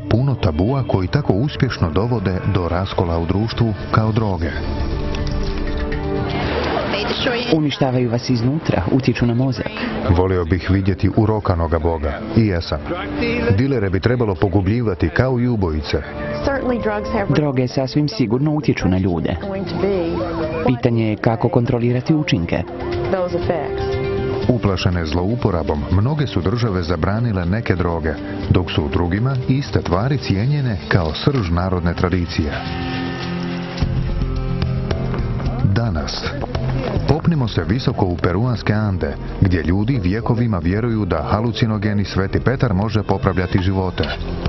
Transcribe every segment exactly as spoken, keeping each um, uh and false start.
puno tabua koji tako uspješno dovode do raskola u društvu kao droge. Uništavaju vas iznutra, utječu na mozak. Volio bih vidjeti urokanoga Boga. I jesam. Dilere bi trebalo pogubljivati kao i ubojice. Droge sasvim sigurno utječu na ljude. Pitanje je kako kontrolirati učinke. Uplašene zlouporabom, mnoge su države zabranile neke droge, dok su u drugima iste tvari cijenjene kao srž narodne tradicije. Danas popnimo se visoko u peruanske Ande, gdje ljudi vjekovima vjeruju da halucinogeni Sveti Petar može popravljati živote.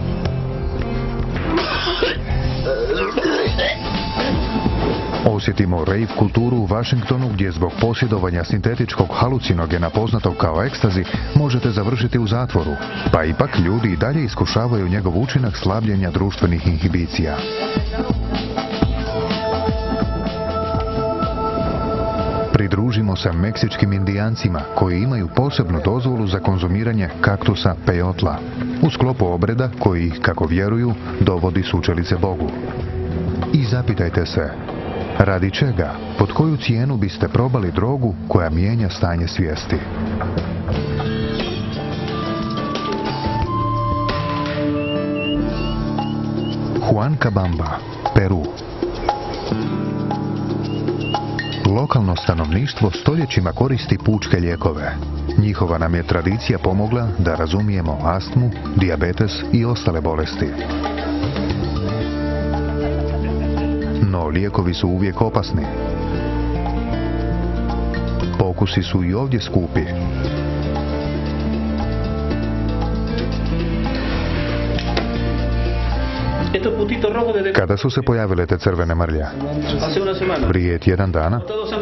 Osjetimo rave kulturu u Washingtonu, gdje zbog posjedovanja sintetičkog halucinogena poznatog kao ekstazi možete završiti u zatvoru, pa ipak ljudi i dalje iskušavaju njegov učinak slabljenja društvenih inhibicija. Pridružimo se meksičkim indijancima koji imaju posebnu dozvolu za konzumiranje kaktusa pejotla u sklopu obreda koji, kako vjeruju, dovodi sučelice Bogu. I zapitajte se, radi čega, pod koju cijenu biste probali drogu koja mijenja stanje svijesti? Huancabamba, Peru. Lokalno stanovništvo stoljećima koristi pučke lijekove. Njihova nam je tradicija pomogla da razumijemo astmu, dijabetes i ostale bolesti. No, lijekovi su uvijek opasni. Pokusi su i ovdje skupi. Kada su se pojavile te crvene mrlje? Prije tjedan dana?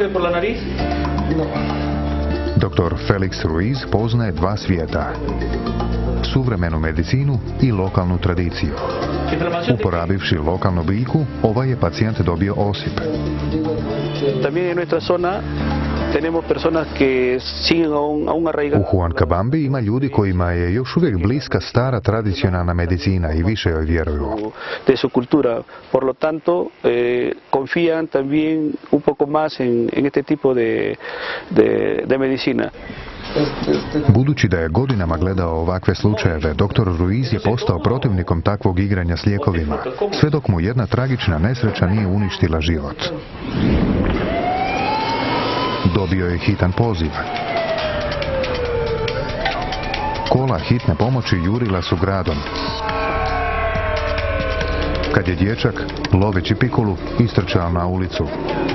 Doktor Felix Ruiz poznaje dva svijeta. Suvremenu medicinu i lokalnu tradiciju. Uporabivši lokalnu biljku, ovaj je pacijent dobio osip. U Huancabambi ima ljudi kojima je još uvijek bliska stara tradicionalna medicina i više joj vjeruju. De su cultura. Por lo tanto, eh, confían también un poco más en, en este tipo de, de, de medicina. Budući da je godinama gledao ovakve slučajeve, doktor Ruiz je postao protivnikom takvog igranja s lijekovima, sve dok mu jedna tragična nesreća nije uništila život. Dobio je hitan poziv. Kola hitne pomoći jurila su gradom, kad je dječak, loveći pikulu, istrčao na ulicu.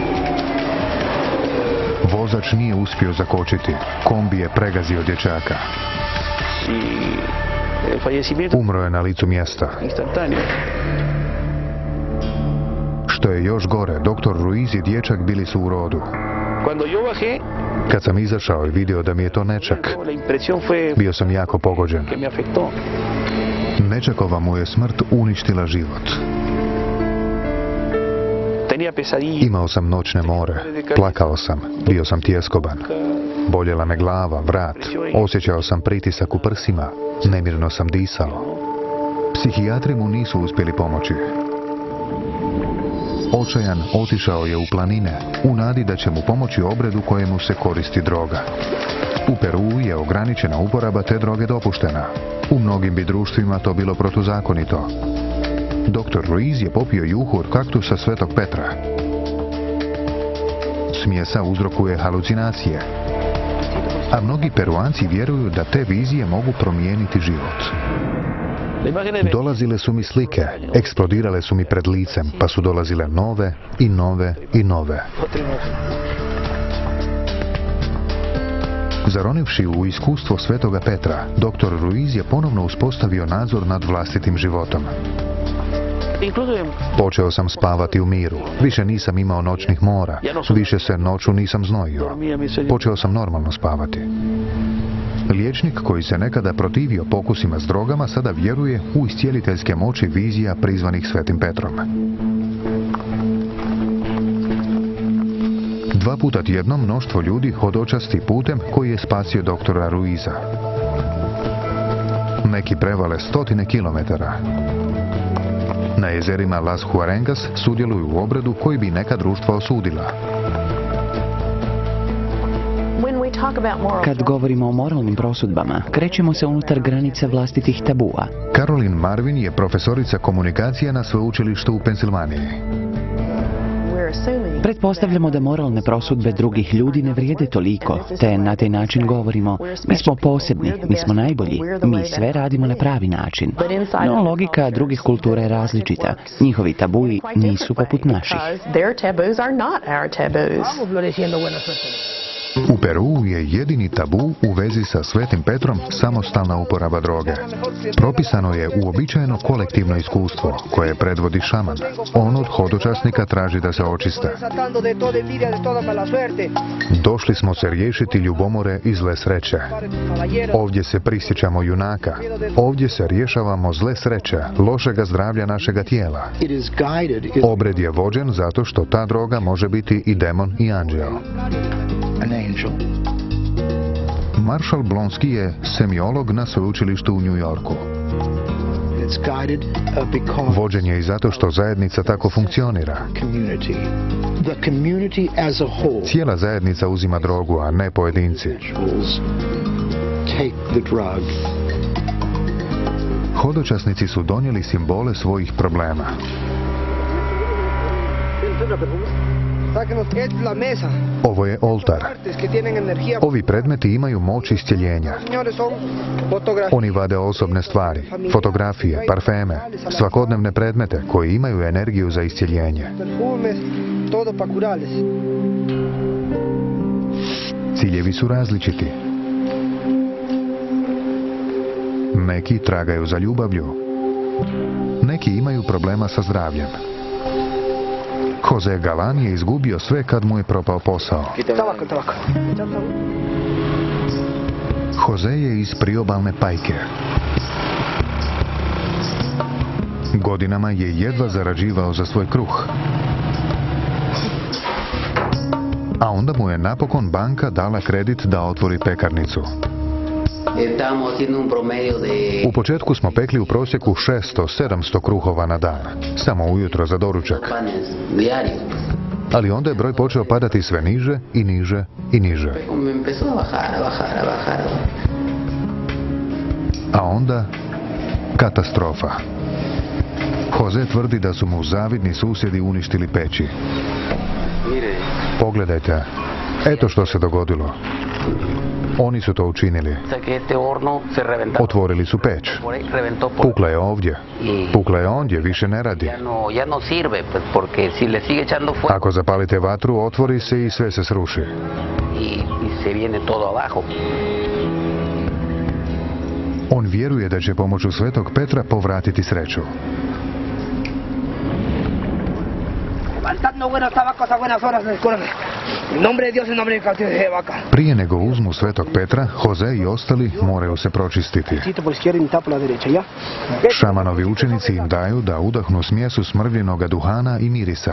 Vozač nije uspio zakočiti. Kombi je pregazio dječaka. Umro je na licu mjesta. Što je još gore, doktor Ruiz i dječak bili su u rodu. Kad sam izašao i vidio da mi je to nećak, bio sam jako pogođen. Nečakova mu je smrt uništila život. Imao sam noćne more, plakao sam, bio sam tjeskoban. Boljela me glava, vrat, osjećao sam pritisak u prsima, nemirno sam disao. Psihijatri mu nisu uspjeli pomoći. Očajan otišao je u planine, u nadi da će mu pomoći obredu kojemu se koristi droga. U Peruu je ograničena uporaba te droge dopuštena. U mnogim bi društvima to bilo protuzakonito. Doktor Ruiz je popio juhu od kaktusa Svetog Petra. Smjesa uzrokuje halucinacije, a mnogi Peruanci vjeruju da te vizije mogu promijeniti život. Dolazile su mi slike, eksplodirale su mi pred licem, pa su dolazile nove i nove i nove. Zaronivši u iskustvo Svetoga Petra, doktor Ruiz je ponovno uspostavio nadzor nad vlastitim životom. Počeo sam spavati u miru. Više nisam imao noćnih mora. Više se noću nisam znojio. Počeo sam normalno spavati. Liječnik koji se nekada protivio pokusima s drogama sada vjeruje u iscijeliteljske moći vizija prizvanih Svetim Petrom. Dva puta tjedno mnoštvo ljudi hodočasti putem koji je spasio doktora Ruiza. Neki prevale stotine kilometara. Na jezerima Las Huarengas sudjeluju u obredu koji bi neka društva osudila. Kad govorimo o moralnim prosudbama, krećemo se unutar granica vlastitih tabua. Caroline Marvin je profesorica komunikacije na sveučilištu u Pensilvaniji. Pretpostavljamo da moralne prosudbe drugih ljudi ne vrijede toliko, te na taj način govorimo, mi smo posebni, mi smo najbolji, mi sve radimo na pravi način. No logika drugih kultura je različita, njihovi tabuji nisu poput naših. U Peruu je jedini tabu u vezi sa Svetim Petrom samostalna uporaba droge. Propisano je uobičajeno kolektivno iskustvo koje predvodi šaman. On od hodočasnika traži da se očiste. Došli smo se riješiti ljubomore i zle sreće. Ovdje se prisjećamo junaka. Ovdje se rješavamo zle sreće, lošega zdravlja našega tijela. Obred je vođen zato što ta droga može biti i demon i anđeo. Marshall Blonsky je semiolog na sveučilištu u New Yorku. Vođen je i zato što zajednica tako funkcionira. Cijela zajednica uzima drogu, a ne pojedinci. Hodočasnici su donijeli simbole svojih problema. Ovo je oltar. Ovi predmeti imaju moć iscjeljenja. Oni vade osobne stvari, fotografije, parfeme, svakodnevne predmete koji imaju energiju za iscjeljenje. Ciljevi su različiti. Neki tragaju za ljubavlju. Neki imaju problema sa zdravljem. Jose Galan je izgubio sve kad mu je propao posao. Jose je iz priobalne Pajke. Godinama je jedva zarađivao za svoj kruh. A onda mu je napokon banka dala kredit da otvori pekarnicu. U početku smo pekli u prosjeku šesto do sedamsto kruhova na dan, samo ujutro za doručak. Ali onda je broj počeo padati sve niže i niže i niže. A onda katastrofa. Jose tvrdi da su mu zavidni susjedi uništili peći. Pogledajte, eto što se dogodilo. Oni su to učinili. Otvorili su peć. Pukla je ovdje. Pukla je ondje, više ne radi. Ako zapalite vatru, otvori se i sve se sruši. On vjeruje da će pomoću Svetog Petra povratiti sreću. Prije nego uzmu Svetog Petra, Jose i ostali moraju se pročistiti. Šamanovi učenici im daju da udahnu smjesu smrvljenoga duhana i mirisa.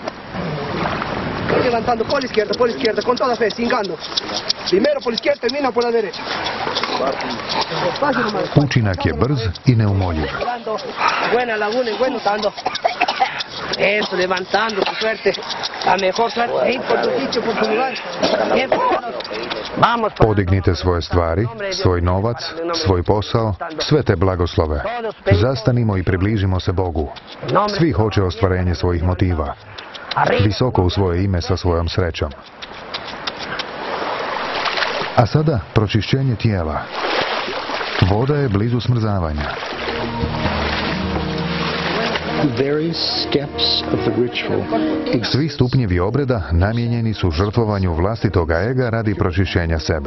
Učinak je brz i neumoljiv. Eso, levantando tu suerte, la mejor suerte, ahí por tu sitio, por tu lugar. Vamos. Podignite svoje stvari, svoj novac, svoj posao, sve te blagoslove. Zastanimo i približimo se Bogu. Svi hoće ostvarenje svojih motiva. Visoko u svoje ime sa svojom srećom. A sada pročišćenje tijela. Voda je blizu smrzavanja. Svi stupnjevi obreda namijenjeni su žrtvovanju vlastitoga ega radi pročišćenja sebe.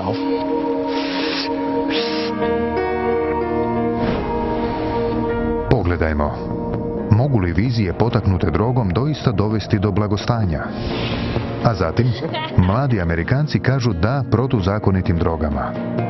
Pogledajmo, mogu li vizije potaknute drogom doista dovesti do blagostanja? A zatim, mladi Amerikanci kažu da protuzakonitim drogama.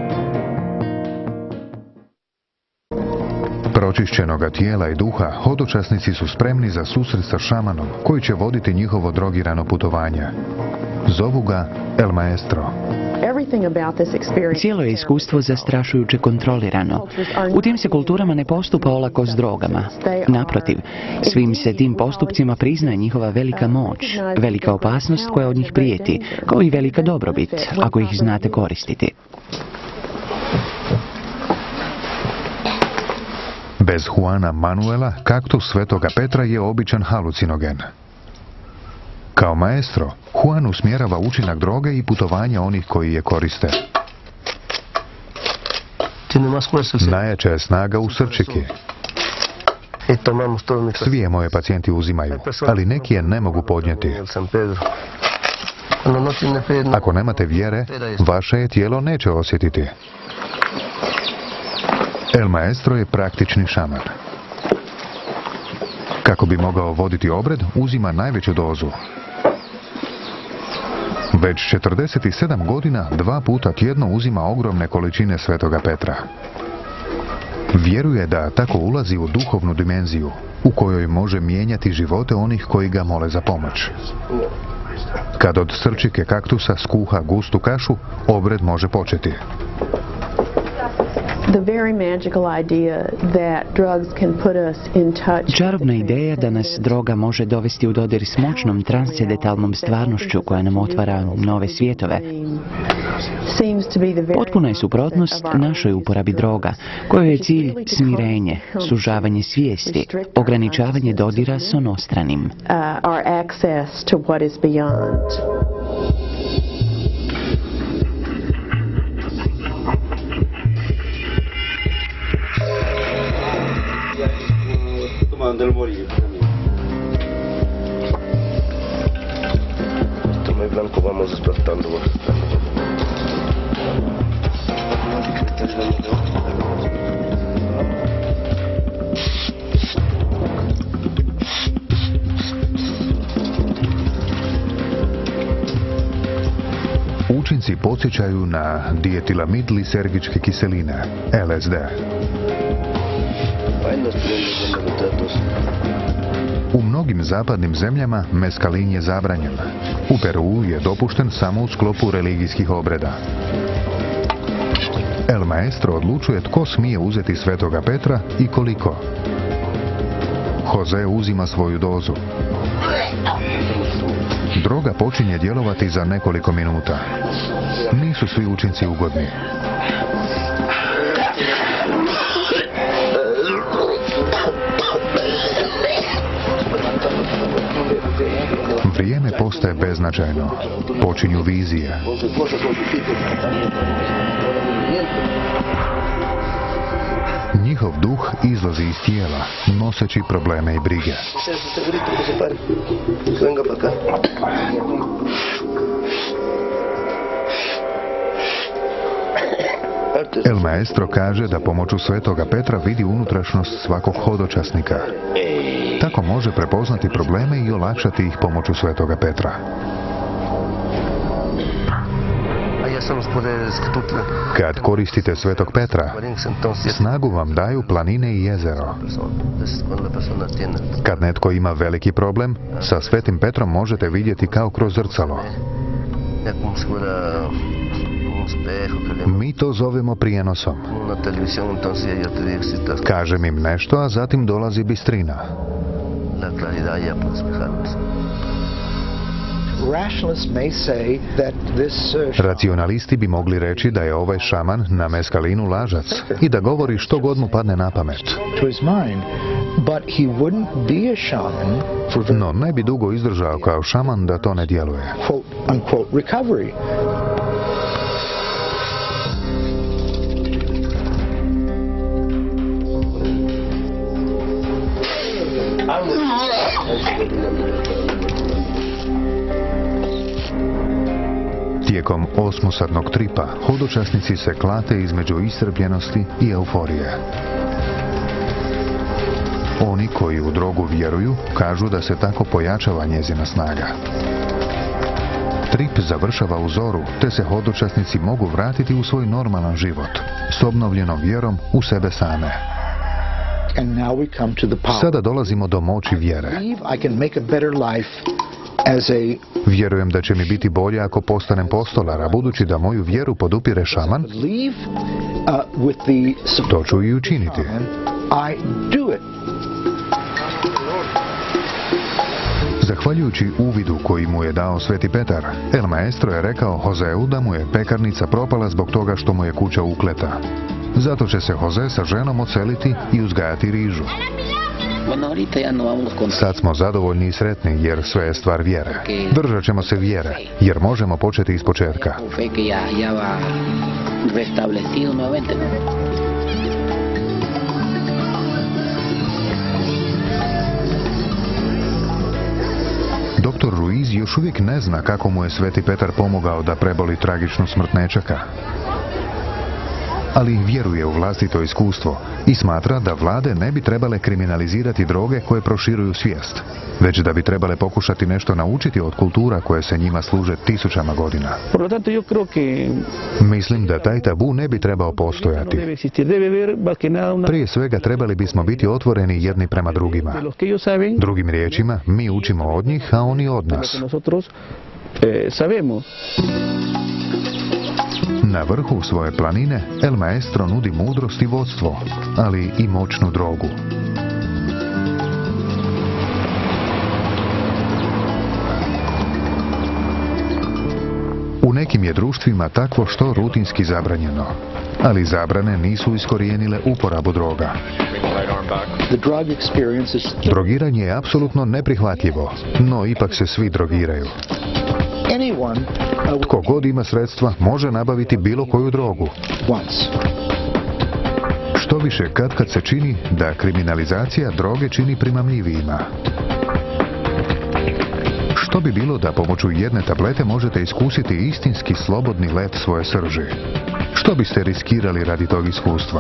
Pročišćenoga tijela i duha, hodočasnici su spremni za susret sa šamanom, koji će voditi njihovo drogirano putovanje. Zovu ga El Maestro. Cijelo je iskustvo zastrašujuće kontrolirano. U tim se kulturama ne postupa olako s drogama. Naprotiv, svim se tim postupcima priznaje njihova velika moć, velika opasnost koja od njih prijeti, kao i velika dobrobit, ako ih znate koristiti. Bez Juana Manuela, kaktus Svetoga Petra je običan halucinogen. Kao maestro, Juan usmjerava učinak droge i putovanja onih koji je koriste. Najjača je snaga u srčiki. Svi je moje pacijenti uzimaju, ali neki je ne mogu podnijeti. Ako nemate vjere, vaše je tijelo neće osjetiti. El Maestro je praktični šaman. Kako bi mogao voditi obred, uzima najveću dozu. Već četrdeset sedam godina dva puta tjedno uzima ogromne količine Svetoga Petra. Vjeruje da tako ulazi u duhovnu dimenziju, u kojoj može mijenjati živote onih koji ga mole za pomoć. Kad od srčike kaktusa skuha gustu kašu, obred može početi. Čarobna ideja da nas droga može dovesti u dodir s moćnom transcendentalnom stvarnošću koja nam otvara nove svjetove. Potpuna je suprotnost našoj uporabi droga, kojoj je cilj smirenje, sužavanje svijesti, ograničavanje dodira s onostranim. Del bolillo también. Toma blanco, vamos despertando. Učinci podsjećaju na dietilamid lisergičke kiseline, L S D. U mnogim zapadnim zemljama meskalin je zabranjen. U Peruu je dopušten samo u sklopu religijskih obreda. El Maestro odlučuje tko smije uzeti Svetoga Petra i koliko. Jose uzima svoju dozu. Droga počinje djelovati za nekoliko minuta. Nisu svi učinci ugodni. Vrijeme postaje beznačajno. Počinju vizije. Njihov duh izlazi iz tijela, noseći probleme i brige. El Maestro kaže da pomoću Svetoga Petra vidi unutrašnjost svakog hodočasnika. Tako može prepoznati probleme i olakšati ih pomoću Svetoga Petra. Kad koristite Svetog Petra, snagu vam daju planine i jezero. Kad netko ima veliki problem, sa Svetim Petrom možete vidjeti kao kroz zrcalo. Mi to zovemo prijenosom. Kažem im nešto, a zatim dolazi bistrina. Racionalisti bi mogli reći da je ovaj šaman na meskalinu lažac i da govori što god mu padne na pamet. No ne bi dugo izdržao kao šaman da to ne djeluje. Tijekom osmosadnog tripa, hodočasnici se klate između iscrpljenosti i euforije. Oni koji u drogu vjeruju, kažu da se tako pojačava njezina snaga. Trip završava u zoru, te se hodočasnici mogu vratiti u svoj normalan život, s obnovljenom vjerom u sebe same. Sada dolazimo do moći vjere. Vjerujem da će mi biti bolje ako postanem postolar, a budući da moju vjeru podupire šaman, to ću i učiniti. Zahvaljujući uvidu koji mu je dao Sveti Petar, El Maestro je rekao Joseu da mu je pekarnica propala zbog toga što mu je kuća ukleta. Zato će se Jose sa ženom odseliti i uzgajati rižu. Sad smo zadovoljni i sretni jer sve je stvar vjere. Držat ćemo se vjere jer možemo početi iz početka. Doktor Ruiz još uvijek ne zna kako mu je Sveti Petar pomogao da preboli tragičnu smrt nečaka. Ali vjeruje u vlastito iskustvo i smatra da vlade ne bi trebale kriminalizirati droge koje proširuju svijest, već da bi trebale pokušati nešto naučiti od kultura koje se njima služe tisućama godina. Mislim da taj tabu ne bi trebao postojati. Prije svega trebali bismo biti otvoreni jedni prema drugima. Drugim riječima, mi učimo od njih, a oni od nas. Na vrhu svoje planine El Maestro nudi mudrost i vodstvo, ali i moćnu drogu. U nekim je društvima takvo što rutinski zabranjeno, ali zabrane nisu iskorijenile uporabu droga. Drogiranje je apsolutno neprihvatljivo, no ipak se svi drogiraju. Tko god ima sredstva može nabaviti bilo koju drogu. Što više kad kad se čini da kriminalizacija droge čini primamljivijima. Što bi bilo da pomoću jedne tablete možete iskusiti istinski slobodni let svoje srži? Što biste riskirali radi tog iskustva?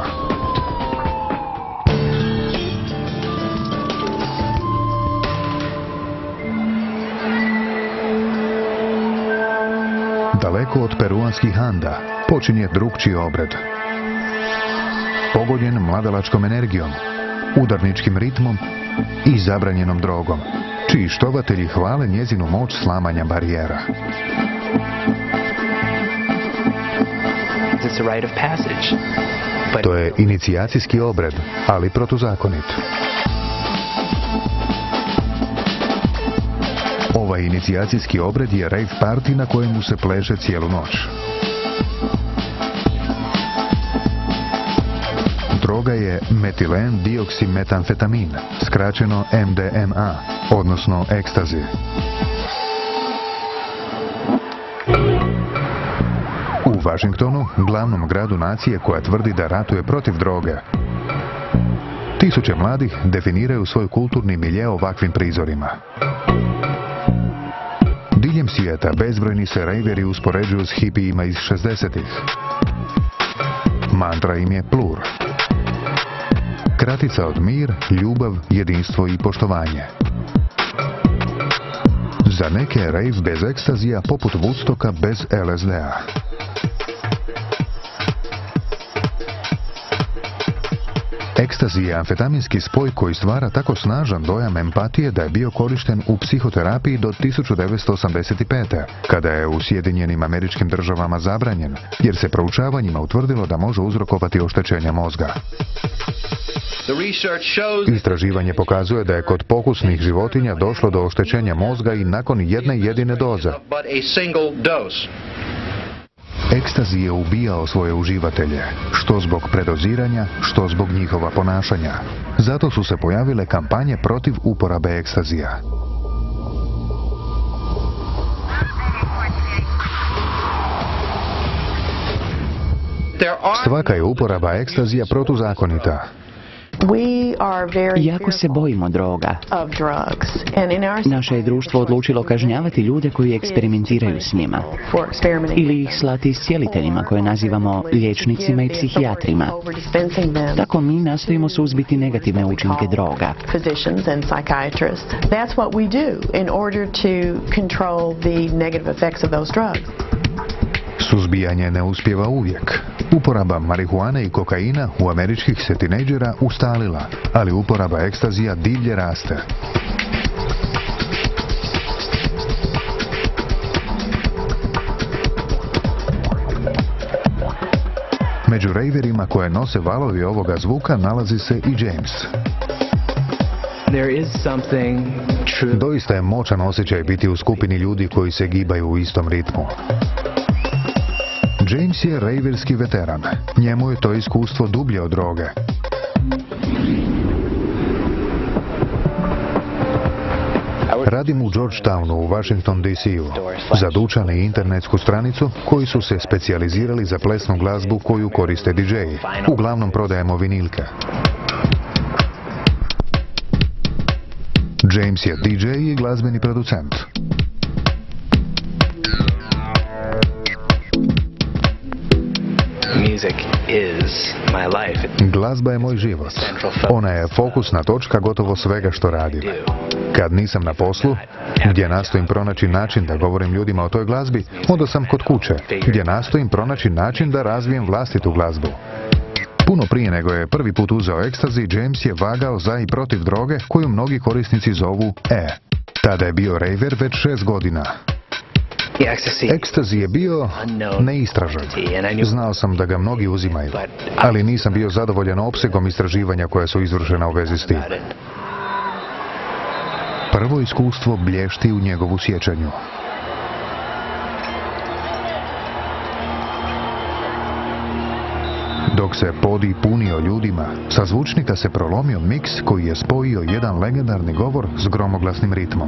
Daleko od peruanskih Anda počinje drukčiji obred. Pogonjen mladalačkom energijom, udarničkim ritmom i zabranjenom drogom, čiji štovatelji hvale njezinu moć slamanja barijera. To je inicijacijski obred, ali protuzakonit. Ovaj inicijacijski obred je rave party na kojemu se pleše cijelu noć. Droga je metilen dioksimetamfetamin, skraćeno M D M A, odnosno ekstazi. U Washingtonu, glavnom gradu nacije koja tvrdi da ratuje protiv droge, tisuće mladih definiraju svoj kulturni milje ovakvim prizorima. Diljem svijeta bezbrojni se rejveri uspoređuju s hipijima iz šezdesetih. Mantra im je plur. Kratica od mir, ljubav, jedinstvo i poštovanje. Za neke je rejv bez ekstazija poput Woodstocka bez L S D-a. Ekstazi je amfetaminski spoj koji stvara tako snažan dojam empatije da je bio korišten u psihoterapiji do tisuću devetsto osamdeset pete. kada je u Sjedinjenim Američkim Državama zabranjen, jer se proučavanjima utvrdilo da može uzrokovati oštećenje mozga. Istraživanje pokazuje da je kod pokusnih životinja došlo do oštećenja mozga i nakon jedne jedine doze. Ekstazi je ubijao svoje uživatelje, što zbog predoziranja, što zbog njihova ponašanja. Zato su se pojavile kampanje protiv uporabe ekstazija. Svaka je uporaba ekstazija protuzakonita. Jako se bojimo droga. Naše je društvo odlučilo kažnjavati ljude koji eksperimentiraju s njima. Ili ih slati s cijeliteljima koje nazivamo liječnicima i psihijatrima. Tako mi nastojimo suzbiti negativne učinke droga. Suzbijanje ne uspijeva uvijek. Uporaba marihuane i kokaina u američkih se tinejdžera ustalila, ali uporaba ekstazija divlje raste. Među rejverima koje nose valovi ovoga zvuka nalazi se i James. Doista je moćan osjećaj biti u skupini ljudi koji se gibaju u istom ritmu. James je rejverski veteran. Njemu je to iskustvo dublje od droge. Radim u Georgetownu u Washington D C-u za dućan i internetsku stranicu koji su se specijalizirali za plesnu glazbu koju koriste D J-i. Uglavnom prodajemo vinilke. James je D J i glazbeni producent. Glazba je moj život. Ona je fokusna točka gotovo svega što radim. Kad nisam na poslu, gdje nastojim pronaći način da govorim ljudima o toj glazbi, onda sam kod kuće, gdje nastojim pronaći način da razvijem vlastitu glazbu. Puno prije nego je prvi put uzeo ekstazi, James je vagao za i protiv droge koju mnogi korisnici zovu E. Tada je bio rejver već šest godina. Ekstazi je bio neistražan. Znao sam da ga mnogi uzimaju, ali nisam bio zadovoljan opsegom istraživanja koja su izvršena u vezi s tim. Prvo iskustvo blješti u njegovu sjećanju. Dok se podi punio ljudima, sa zvučnika se prolomio miks koji je spojio jedan legendarni govor s gromoglasnim ritmom.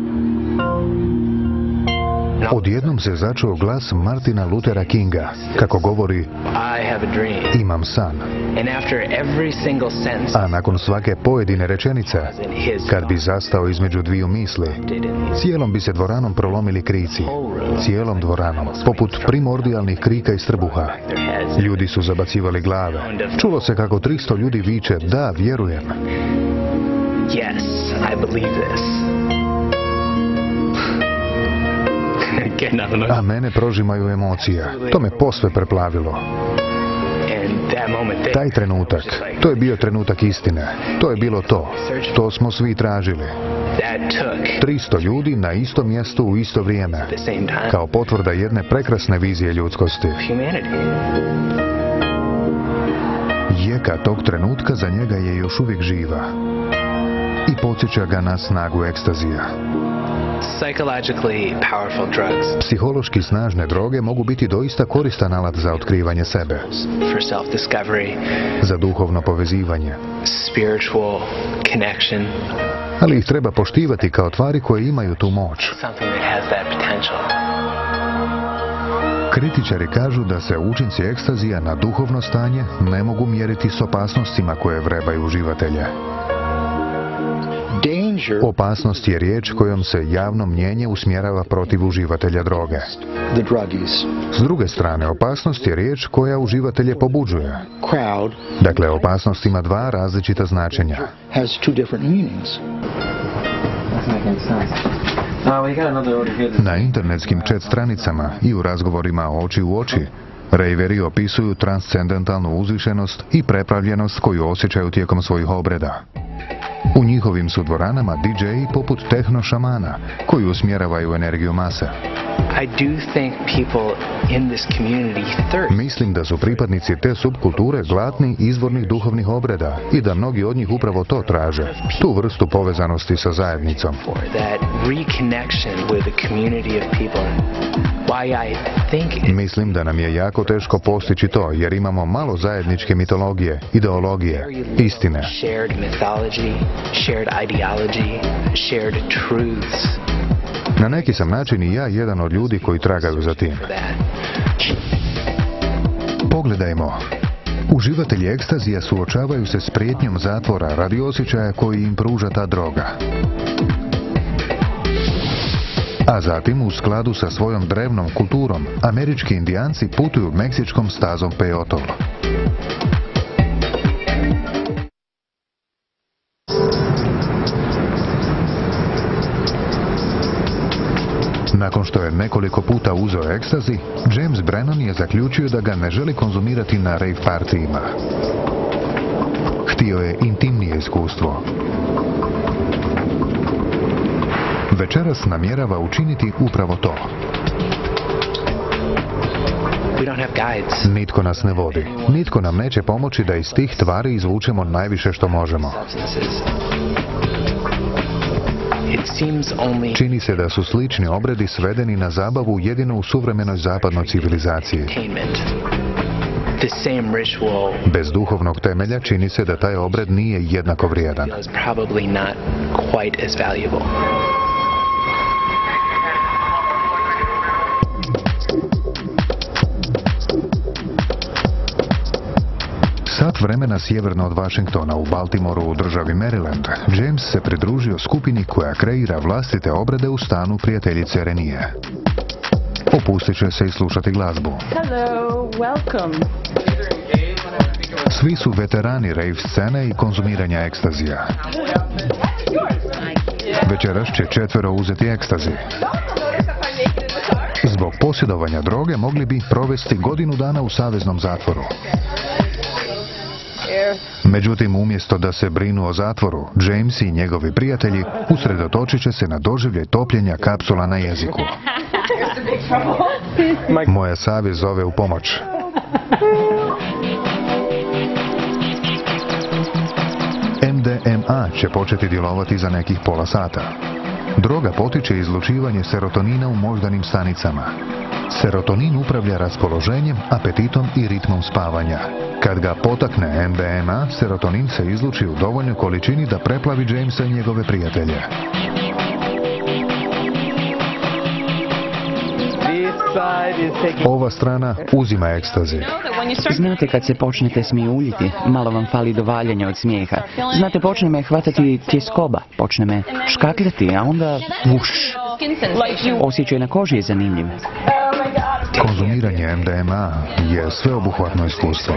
Odjednom se začuo glas Martina Luthera Kinga, kako govori: imam san. A nakon svake pojedine rečenice, kad bi zastao između dviju misli, cijelom bi se dvoranom prolomili krici. Cijelom dvoranom, poput primordijalnih krika iz trbuha. Ljudi su zabacivali glave. Čulo se kako tristo ljudi viče: da, vjerujem. A mene prožimaju emocije. To me posve preplavilo. Taj trenutak, to je bio trenutak istine. To je bilo to. To smo svi tražili. tristo ljudi na istom mjestu u isto vrijeme. Kao potvrda jedne prekrasne vizije ljudskosti. Jeka tog trenutka za njega je još uvijek živa. I podsjeća ga na snagu ekstazija. Psihološki snažne droge mogu biti doista koristan alat za otkrivanje sebe, za duhovno povezivanje, ali ih treba poštivati kao tvari koje imaju tu moć. Kritičari kažu da se učinci ekstazija na duhovno stanje ne mogu mjeriti s opasnostima koje vrebaju uživatelje. Opasnost je riječ kojom se javno mnjenje usmjerava protiv uživatelja droge. S druge strane, opasnost je riječ koja uživatelje pobuđuje. Dakle, opasnost ima dva različita značenja. Na internetskim chat stranicama i u razgovorima oči u oči, rejveri opisuju transcendentalnu uzvišenost i prepravljenost koju osjećaju tijekom svojih obreda. U njihovim su dvoranama D J-i poput tehno šamana koji usmjeravaju energiju mase. Mislim da su pripadnici te subkulture glatni izvornih duhovnih obreda i da mnogi od njih upravo to traže, tu vrstu povezanosti sa zajednicom. Mislim da nam je jako teško postići to jer imamo malo zajedničke mitologije, ideologije, istine. Na neki sam način i ja jedan od ljudi koji tragaju za tim. Pogledajmo. Uživatelji ekstazija suočavaju se s prijetnjom zatvora radi osjećaja koji im pruža ta droga. A zatim, u skladu sa svojom drevnom kulturom, američki indijanci putuju meksičkom stazom pejotom. Nakon što je nekoliko puta uzeo ekstazi, James Brennan je zaključio da ga ne želi konzumirati na rave partijima. Htio je intimnije iskustvo. Večeras namjerava učiniti upravo to. Nitko nas ne vodi. Nitko nam neće pomoći da iz tih tvari izvučemo najviše što možemo. Čini se da su slični obredi svedeni na zabavu jedino u suvremenoj zapadnoj civilizaciji. Bez duhovnog temelja čini se da taj obred nije jednako vrijedan. Sat vremena sjeverno od Washingtona u Baltimoru u državi Maryland, James se pridružio skupini koja kreira vlastite obrede u stanu prijateljice Renije. Opustit će se i slušati glazbu. Hello, welcome. Svi su veterani rave scene i konzumiranja ekstazija. Večeras će četvero uzeti ekstazi. Zbog posjedovanja droge mogli bi provesti godinu dana u saveznom zatvoru. Međutim, umjesto da se brinu o zatvoru, James i njegovi prijatelji usredotočit će se na doživljaj topljenja kapsula na jeziku. Moja savjest zove u pomoć. M D M A će početi djelovati za nekih pola sata. Droga potiče izlučivanje serotonina u moždanim stanicama. Serotonin upravlja raspoloženjem, apetitom i ritmom spavanja. Kad ga potakne M D M A, serotonin se izluči u dovoljnoj količini da preplavi Jamesa i njegove prijatelje. Ova strana uzima ekstazi. Znate kad se počnete smijuljiti, malo vam fali do valjanja od smijeha. Znate, počne me hvatati tjeskoba, počne me škakljati, a onda vuš. Osjećaj na koži je zanimljiv. Konzumiranje M D M A je sveobuhvatno iskustvo.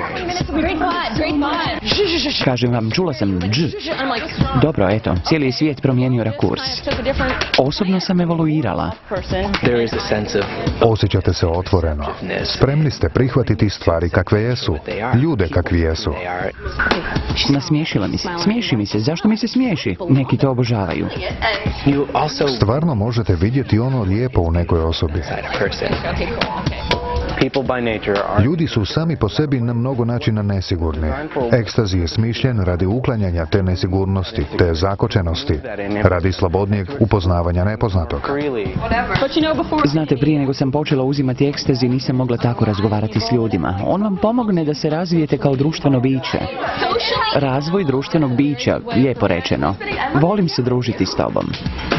Kažem vam, čula sam dž. Dobro, eto, cijeli je svijet promijenio rakurs. Osobno sam evoluirala. Osjećate se otvoreno. Spremni ste prihvatiti stvari kakve jesu. Ljude kakvi jesu. Nasmiješila mi se. Smiješi mi se. Zašto mi se smiješi? Neki to obožavaju. Stvarno možete vidjeti ono lijepo u nekoj osobi. Ljudi su sami po sebi na mnogo načina nesigurni. Ekstazi je smišljen radi uklanjanja te nesigurnosti, te zakočenosti, radi slobodnijeg upoznavanja nepoznatog. Znate, prije nego sam počela uzimati ekstazi nisam mogla tako razgovarati s ljudima. On vam pomogne da se razvijete kao društveno biće. Razvoj društvenog bića, lijepo rečeno. Volim se družiti s tobom.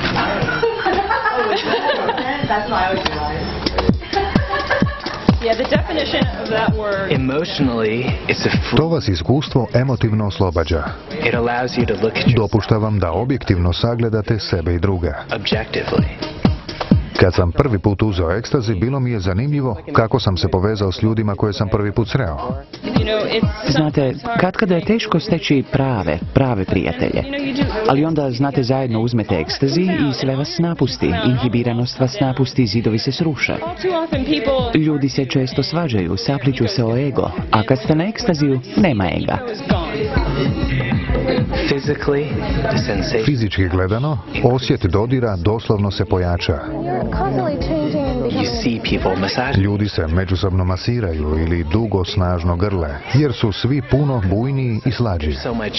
To vas iskustvo emotivno oslobađa. Dopušta vam da objektivno sagledate sebe i druge. Kad sam prvi put uzeo ekstazi, bilo mi je zanimljivo kako sam se povezao s ljudima koje sam prvi put sreo. Znate, katkada je teško steći prave, prave prijatelje. Ali onda, znate, zajedno uzmete ekstazi i sve vas napusti. Inhibiranost vas napusti, zidovi se sruše. Ljudi se često svađaju, sapliću se o ego. A kad ste na ekstaziju, nema ega. Fizički gledano, osjet dodira doslovno se pojača. Ljudi se međusobno masiraju ili dugo snažno grle, jer su svi puno bujniji i slađi.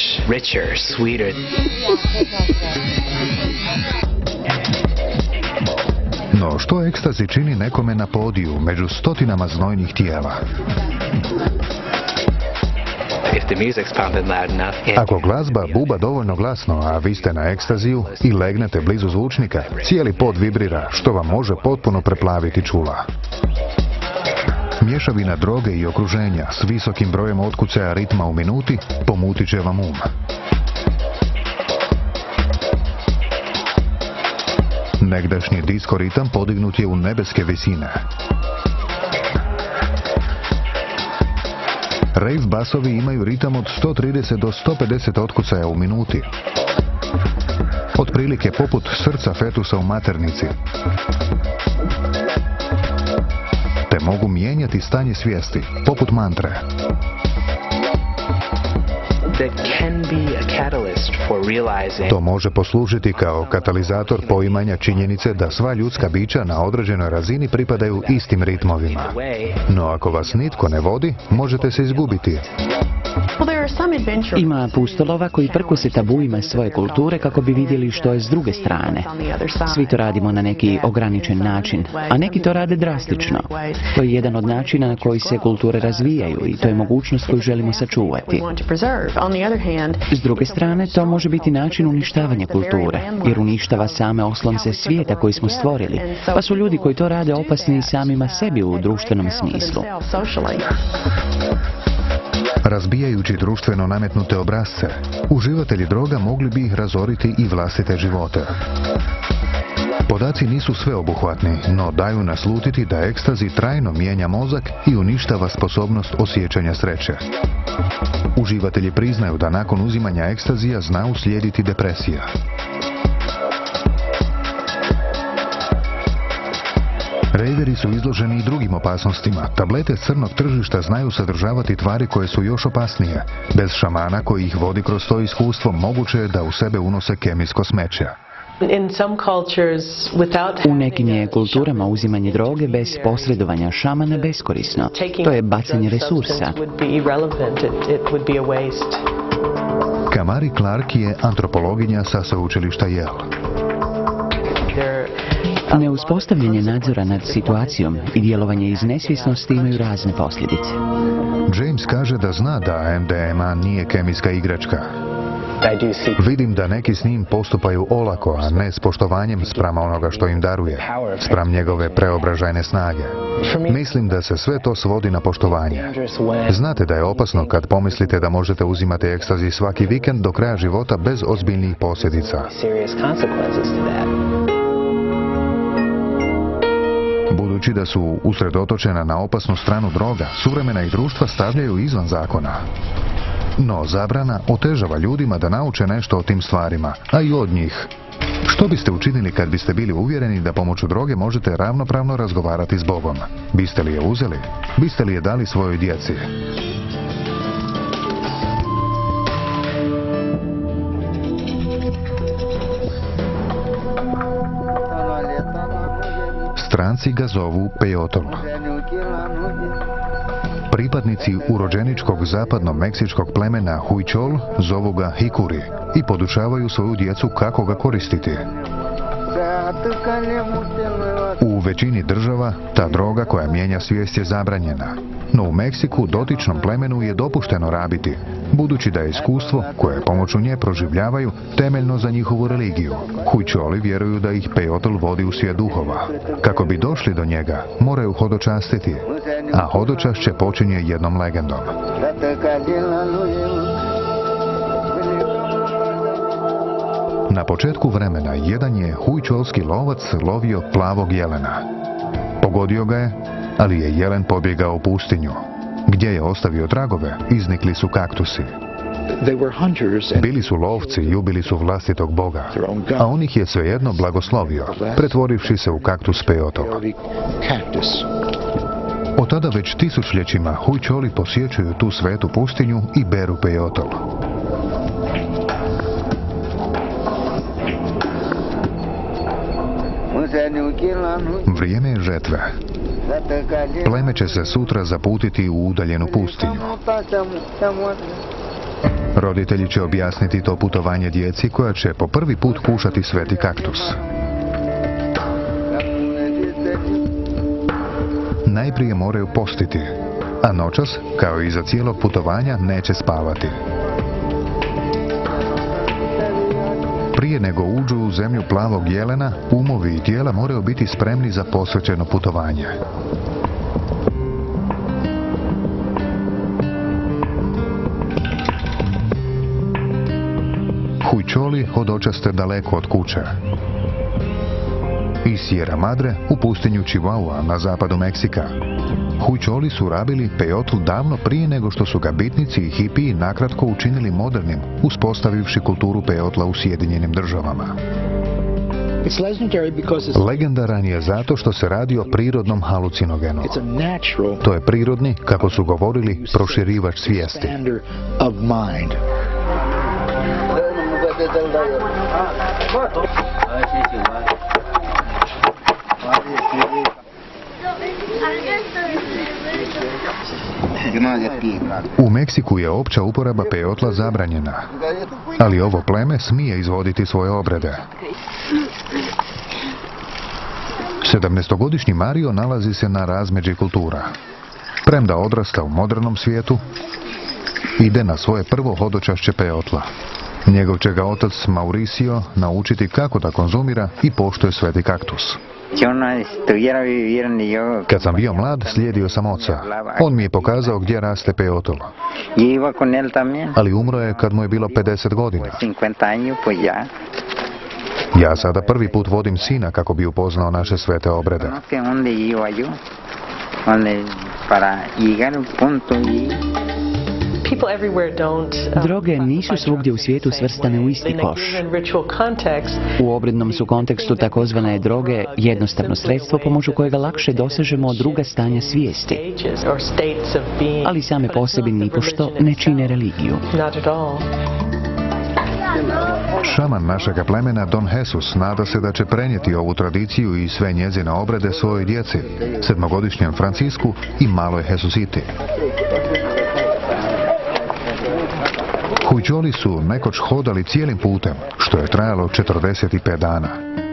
No, što ekstazi čini nekome na podiju među stotinama znojnih tijela? Ako glazba buba dovoljno glasno, a vi ste na ekstaziju i legnete blizu zvučnika, cijeli pod vibrira, što vam može potpuno preplaviti čula. Mješavina droge i okruženja s visokim brojem otkucaja ritma u minuti pomutit će vam um. Negdašnji disko ritam podignut je u nebeske visine. Rave basovi imaju ritam od sto trideset do sto pedeset otkucaja u minuti. Otprilike poput srca fetusa u maternici. Te mogu mijenjati stanje svijesti, poput mantre. To može poslužiti kao katalizator poimanja činjenice da sva ljudska bića na određenoj razini pripadaju istim ritmovima. No ako vas nitko ne vodi, možete se izgubiti. Ima pustolova koji prkose tabuima svoje kulture kako bi vidjeli što je s druge strane. Svi to radimo na neki ograničen način, a neki to rade drastično. To je jedan od načina na koji se kulture razvijaju i to je mogućnost koju želimo sačuvati. S druge strane, to može biti način uništavanja kulture, jer uništava same oslonce svijeta koji smo stvorili, pa su ljudi koji to rade opasni i samima sebi u društvenom smislu. Razbijajući društveno nametnute obrasce, uživatelji droga mogli bi ih razoriti i vlastite živote. Podaci nisu sveobuhvatni, no daju naslutiti da ekstazi trajno mijenja mozak i uništava sposobnost osjećanja sreće. Uživatelji priznaju da nakon uzimanja ekstazija zna uslijediti depresija. Rejveri su izloženi i drugim opasnostima. Tablete s crnog tržišta znaju sadržavati tvari koje su još opasnije. Bez šamana koji ih vodi kroz to iskustvo, moguće je da u sebe unose kemijsko smeće. U nekim je kulturama uzimanje droge bez posredovanja šamana beskorisno. To je bacanje resursa. Kamari Clark je antropologinja sa sveučilišta Yale. Neuspostavljanje nadzora nad situacijom i djelovanje iz nesvjesnosti imaju razne posljedice. James kaže da zna da M D M A nije kemijska igračka. Vidim da neki s njim postupaju olako, a ne s poštovanjem spram onoga što im daruje, spram njegove preobražajne snage. Mislim da se sve to svodi na poštovanje. Znate da je opasno kad pomislite da možete uzimati ekstazi svaki vikend do kraja života bez ozbiljnih posljedica. Budući da su usredotočena na opasnu stranu droga, suvremena ih društva stavljaju izvan zakona. No, zabrana otežava ljudima da nauče nešto o tim stvarima, a i od njih. Što biste učinili kad biste bili uvjereni da pomoću droge možete ravnopravno razgovarati s Bogom? Biste li je uzeli? Biste li je dali svojoj djeci? Stranci ga zovu pejotl. Pripadnici urođeničkog zapadno-meksičkog plemena Huichol zovu ga hikuri i podučavaju svoju djecu kako ga koristiti. U većini država ta droga koja mijenja svijest je zabranjena, no u Meksiku dotičnom plemenu je dopušteno rabiti, budući da je iskustvo koje pomoću nje proživljavaju temeljno za njihovu religiju. Huicholi vjeruju da ih pejotl vodi u svijet duhova. Kako bi došli do njega, moraju hodočastiti, a hodočašće počinje jednom legendom. Na početku vremena jedan je huičolski lovac lovio plavog jelena. Pogodio ga je, ali je jelen pobjegao u pustinju. Gdje je ostavio tragove, iznikli su kaktusi. Bili su lovci i ubili su vlastitog boga, a on ih je svejedno blagoslovio, pretvorivši se u kaktus pejotl. Od tada već tisućljećima Huicholi posjećuju tu svetu pustinju i beru pejotl. Vrijeme je žetve. Pleme će se sutra zaputiti u udaljenu pustinju. Roditelji će objasniti to putovanje djeci koja će po prvi put kušati sveti kaktus. Najprije moraju postiti, a noćas, kao i za cijelog putovanja, neće spavati. Prije nego uđu u zemlju plavog jelena, umovi i tijela moraju biti spremni za posvećeno putovanje. Huicholi hodočaste daleko od kuće. Iz Sierra Madre u pustinju Chihuahua na zapadu Meksika. Huicholi su rabili pejotl davno prije nego što su ga bitnici i hipiji nakratko učinili modernim, uspostavivši kulturu pejotla u Sjedinjenim državama. Legendaran je zato što se radi o prirodnom halucinogenu. To je prirodni, kako su govorili, proširivač svijesti. U Meksiku je opća uporaba pejotla zabranjena, ali ovo pleme smije izvoditi svoje obrede. Sedamnaestogodišnji Mario nalazi se na razmeđi kultura. Premda odrasta u modernom svijetu, ide na svoje prvo hodočašće pejotla. Njegov će ga otac Mauricio naučiti kako da konzumira i poštuje sveti kaktus. Kad sam bio mlad, slijedio sam oca. On mi je pokazao gdje raste pejotl. Ali umro je kad mu je bilo pedeset godina. Ja sada prvi put vodim sina kako bi upoznao naše svete obrede. Droge nisu svugdje u svijetu svrstane u isti koš. U obrednom su kontekstu takozvane droge jednostavno sredstvo pomoću kojega lakše dosežemo druga stanja svijesti, ali same po sebi nipošto ne čine religiju. Šaman našega plemena Don Jesus nada se da će prenijeti ovu tradiciju i sve njezine obrede svojoj djeci, sedmogodišnjem Francisku i maloj Jesusiti. Huicholi su nekoć hodali cijelim putem, što je trajalo četrdeset pet dana.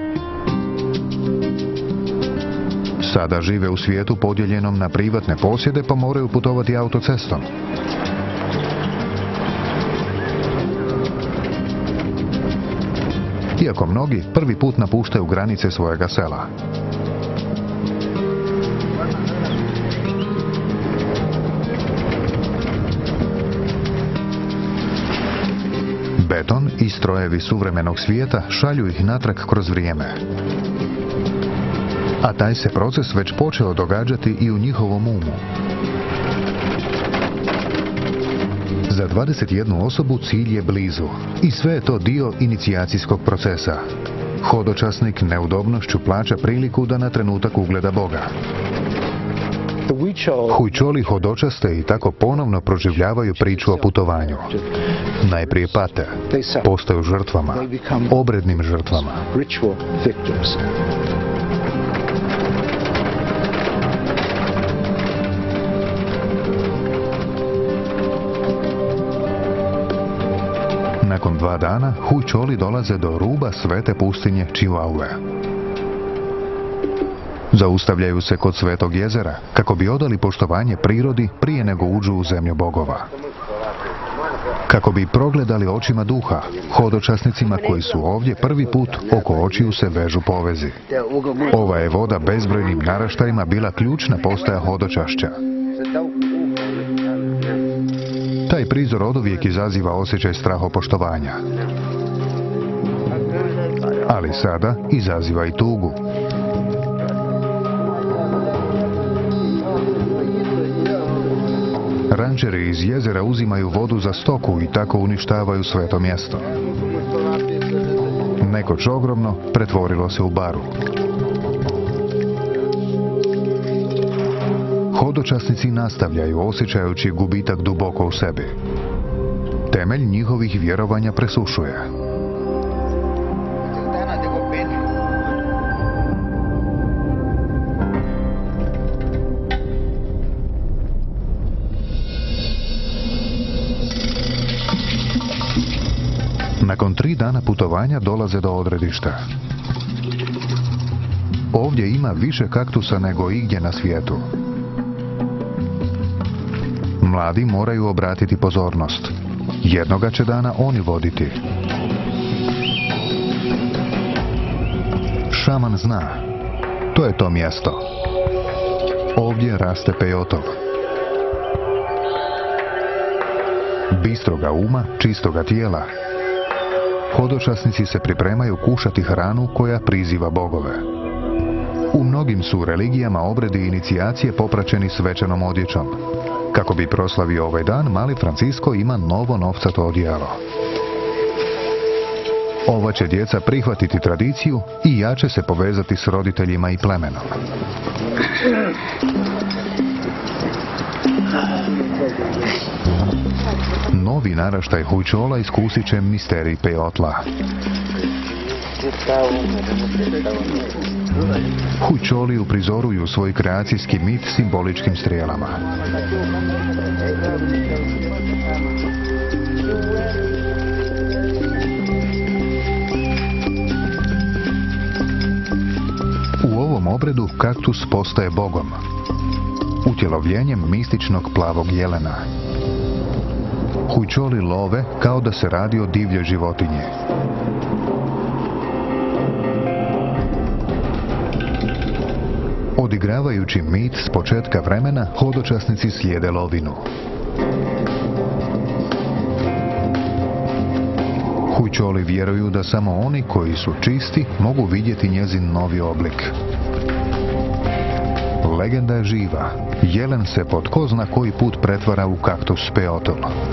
Sada žive u svijetu podijeljenom na privatne posjede pa moraju putovati autocestom. Iako mnogi prvi put napuštaju granice svojega sela. Beton i strojevi suvremenog svijeta šalju ih natrag kroz vrijeme. A taj se proces već počeo događati i u njihovom umu. Za dvadeset jednu osobu cilj je blizu i sve je to dio inicijacijskog procesa. Hodočasnik neudobnošću plaća priliku da na trenutak ugleda Boga. Huicholi hodočaste i tako ponovno proživljavaju priču o putovanju. Najprije pate, postaju žrtvama, obrednim žrtvama. Nakon dva dana, Huicholi dolaze do ruba svete pustinje Chihuahua. Zaustavljaju se kod Svetog jezera, kako bi odali poštovanje prirodi prije nego uđu u zemlju bogova. Kako bi progledali očima duha, hodočasnicima koji su ovdje prvi put oko očiju se vežu povezi. Ova je voda bezbrojnim naraštajima bila ključna postaja hodočašća. Taj prizor oduvijek izaziva osjećaj strahopoštovanja. Ali sada izaziva i tugu. Rančeri iz jezera uzimaju vodu za stoku i tako uništavaju sveto mjesto. Nekoć ogromno pretvorilo se u baru. Hodočasnici nastavljaju osjećajući gubitak duboko u sebi. Temelj njihovih vjerovanja presušuje. Nakon tri dana putovanja dolaze do odredišta. Ovdje ima više kaktusa nego igdje na svijetu. Mladi moraju obratiti pozornost. Jednoga će dana oni voditi. Šaman zna. To je to mjesto. Ovdje raste pejotl. Bistroga uma, čistoga tijela. Hodočasnici se pripremaju kušati hranu koja priziva bogove. U mnogim su religijama obredi inicijacije popraćeni svečanom odjećom. Kako bi proslavio ovaj dan, mali Francisco ima novo novcato odijelo. Ova će djeca prihvatiti tradiciju i jače se povezati s roditeljima i plemenom. novi naraštaj Hujčola iskusit će misterij Pejotla. Hujčoli uprizoruju svoj kreacijski mit simboličkim strijelama. U ovom obredu kaktus postaje bogom, utjelovljenjem mističnog plavog jelena. Hujčoli love kao da se radi o divljoj životinji. Odigravajući mit s početka vremena, hodočasnici slijede lovinu. Hujčoli vjeruju da samo oni koji su čisti mogu vidjeti njezin novi oblik. Legenda je živa. Jelen se po tko zna koji put pretvara u kaktus Pejotl.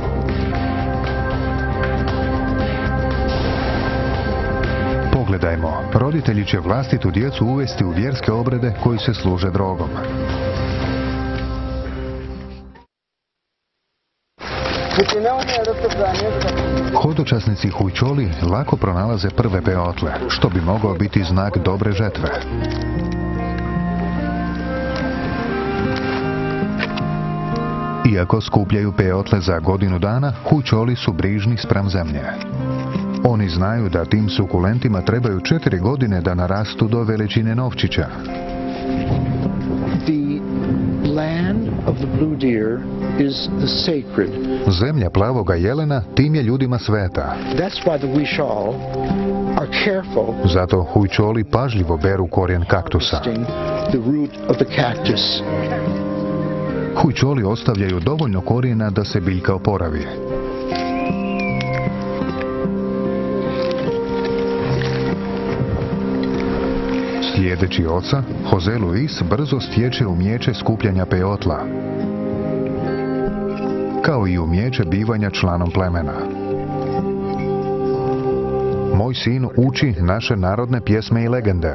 Pogledajmo, roditelji će vlastitu djecu uvesti u vjerske obrede koji se služe drogom. Hodočasnici Hujčoli lako pronalaze prve peotle, što bi mogao biti znak dobre žetve. Iako skupljaju peotle za godinu dana, Hujčoli su brižni spram zemlje. Oni znaju da tim sukulentima trebaju četiri godine da narastu do veličine novčića. Zemlja plavoga jelena tim je ljudima sveta. Zato Hujčoli pažljivo beru korijen kaktusa. Hujčoli ostavljaju dovoljno korijena da se biljka oporavi. Slijedeći oca, Jose Luis brzo stječe umijeće skupljanja peotla, kao i umijeće bivanja članom plemena. Moj sin uči naše narodne pjesme i legende.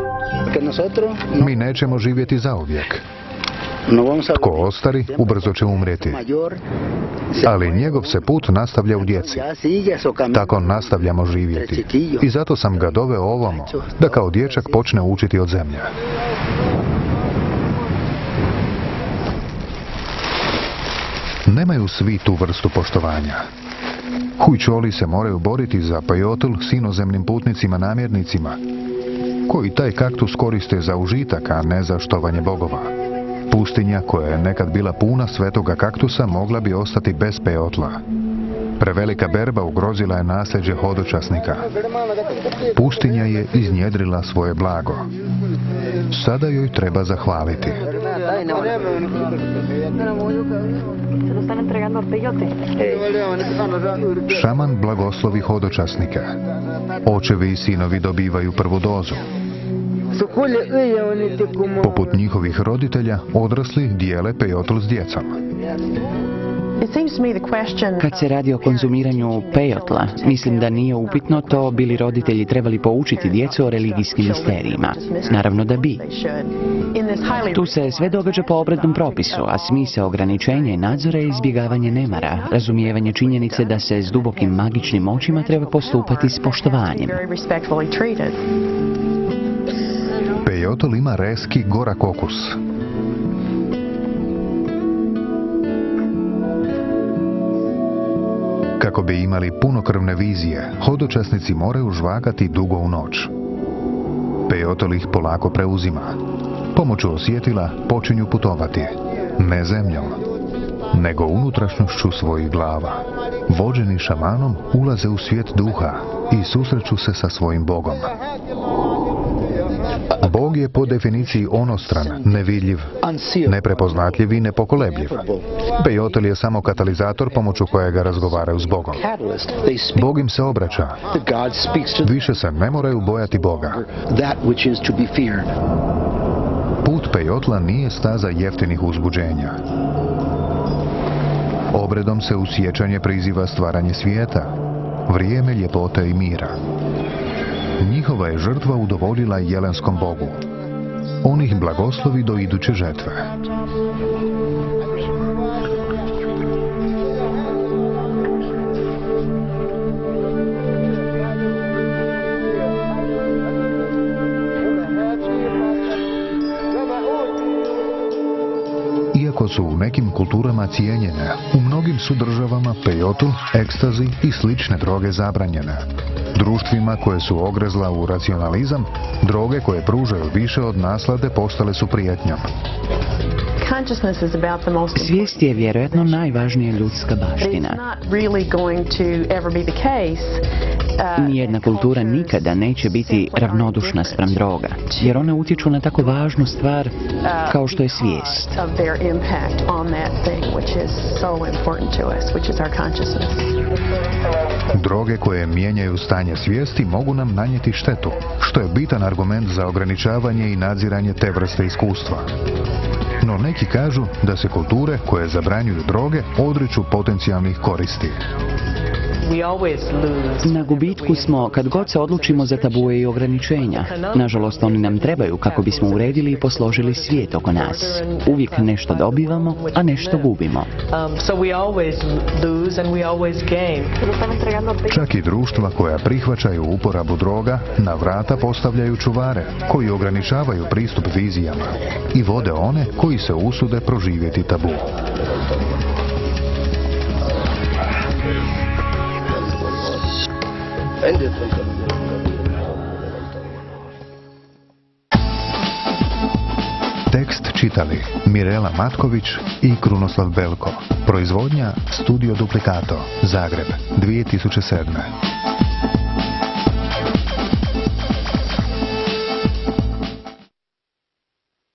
Mi nećemo živjeti zauvijek. Tko ostari, ubrzo će umrijeti. Ali njegov se put nastavlja u djeci. Tako nastavljamo živjeti. I zato sam ga doveo ovamo, da kao dječak počne učiti od zemlje. Nemaju svi tu vrstu poštovanja. Hujčoli se moraju boriti za Pejotl s inozemnim putnicima namjernicima, koji taj kaktus koriste za užitak, a ne za štovanje bogova. Pustinja, koja je nekad bila puna svetoga kaktusa, mogla bi ostati bez peotla. Prevelika berba ugrozila je nasljeđe hodočasnika. Pustinja je iznjedrila svoje blago. Sada joj treba zahvaliti. Šaman blagoslovi hodočasnika. Očevi i sinovi dobivaju prvu dozu. Poput njihovih roditelja, odrasli dijele pejotl s djecom. Kad se radi o konzumiranju pejotla, mislim da nije upitno to bi li roditelji trebali poučiti djecu o religijskim misterijima. Naravno da bi. Tu se sve događa po obrednom propisu, a smisao ograničenja i nadzora je izbjegavanje nemara, razumijevanje činjenice da se s dubokim magičnim očima treba postupati s poštovanjem. Pejotl ima reski gorak okus. Kako bi imali punokrvne vizije, hodočasnici moraju žvakati dugo u noć. Pejotl ih polako preuzima. Pomoću osjetila počinju putovati, ne zemljom, nego unutrašnjošću svojih glava. Vođeni šamanom ulaze u svijet duha i susreću se sa svojim Bogom. Bog je po definiciji onostran, nevidljiv, neprepoznatljiv i nepokolebljiv. Pejotl je samo katalizator pomoću kojega razgovaraju s Bogom. Bog im se obraća. Više se ne moraju bojati Boga. Put pejotla nije staza jeftinih uzbuđenja. Obredom se u sjećanje priziva stvaranje svijeta, vrijeme ljepote i mira. Njihova je žrtva udovoljila jelenskom bogu. On ih blagoslovi do iduće žetve. iako su u nekim kulturama cijenjene, u mnogim su državama pejotu, ekstazi i slične droge zabranjene. Društvima koje su ogrezla u racionalizam, droge koje pružaju više od naslade postale su prijetnjom. Svijest je vjerojatno najvažnija ljudska baština. Nijedna kultura nikada neće biti ravnodušna spram droga, jer one utječu na tako važnu stvar kao što je svijest. Droge koje mijenjaju stanje svijesti mogu nam nanijeti štetu, što je bitan argument za ograničavanje i nadziranje te vrste iskustva. No neki kažu da se kulture koje zabranjuju droge odriču potencijalnih koristi. Na gubitku smo kad god se odlučimo za tabue i ograničenja. Nažalost, oni nam trebaju kako bismo uredili i posložili svijet oko nas. Uvijek nešto dobivamo, a nešto gubimo. Čak i društva koja prihvaćaju uporabu droga na vrata postavljaju čuvare koji ograničavaju pristup vizijama i vode one koji se usude proživjeti tabu. Tekst čitali Mirela Matković i Krunoslav Belko. Proizvodnja Studio Duplikato, Zagreb, dvije tisuće sedme.